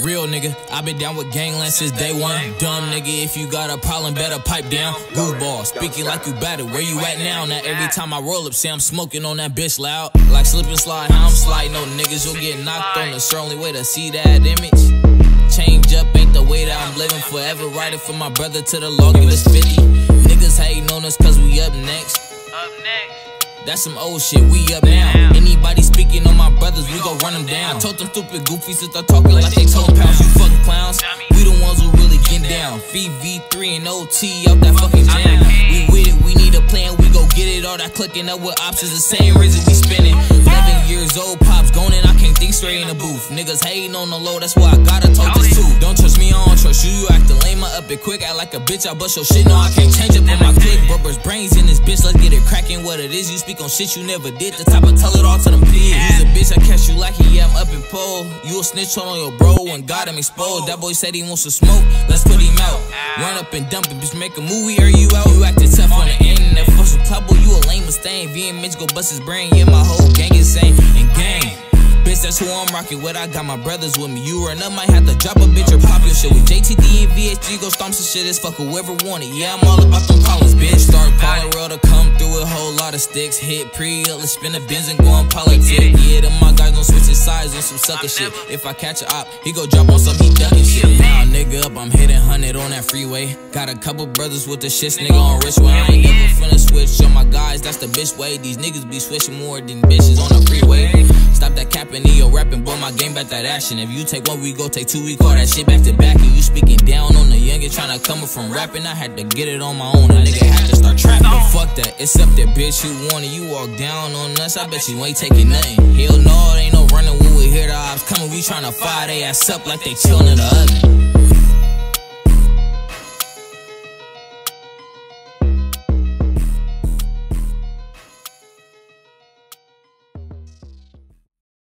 Real nigga, I been down with gangland since day one. Dumb nigga, if you got a problem, better pipe down. Goofball, speaking like you better. Where you at now? Now every time I roll up, say I'm smoking on that bitch loud. Like slip and slide, how I'm sliding on niggas. You'll get knocked on. It's the only way to see that image. Change up ain't the way that I'm living. Forever riding for my brother to the law, give us 50. Niggas hating on us cause we up next. That's some old shit, we up now. Anybody speaking on my brothers, we gon' run them down. I told them stupid goofies to start talking like they told pounds. You fucking clowns, we the ones who really get down. Free V3 and OT out that fucking jam. We with it, we need a plan, we go get it. All that clicking up with ops is the same reason we spinning. 11 years old, pops going in, I can't think straight in the booth. Niggas hating on the low, that's why I gotta talk this too. Don't trust me, I don't trust you, you actin' lame, I up it quick. Act like a bitch, I bust your shit, no I can't change up on my click. Brother's brains in this bitch, let's get it cracking. What it is, you speak on shit you never did, the type of tell it all to them kids. He's a bitch, I catch you like he, yeah, I'm up in pole. You a snitch on your bro and got him exposed. That boy said he wants to smoke, let's put him out. Run up and dump it, bitch, make a movie or you out. You acting tough on the internet, for some club, boy, you a lame mistake. VMH go bust his brain, yeah, my whole gang is same. And gang, bitch, that's who I'm rocking with. I got my brothers with me. You run up, might have to drop a bitch or pop your shit. With JTD and VHG, go stomp some shit. It's fuck whoever want it. Yeah, I'm all about them problems, bitch. Start calling real to come through with a whole lot of sticks. Hit pre-up, let's spin the bins and go on politics. Yeah, them my guys gon' switch his sides on some sucker shit. If I catch a op, he go drop on some, he ducking shit. Now nigga up, I'm hitting 100 on that freeway. Got a couple brothers with the shits, nigga on rich way. I ain't never finna switch on my guys, that's the bitch way. These niggas be switching more than bitches on the freeway. Stop that capping, yo rapping, boy, my game back that action. If you take one, we go take two, we call that shit back to back. And you speaking down on the youngin', tryna come up from rapping. I had to get it on my own, a nigga had to start trapping. But fuck that, it's up there, bitch, you want it, you walk down on us, I bet you ain't taking nothing. Hell no, it ain't no running when we hear the ops coming, we tryna fire they ass up like they chillin' in the oven.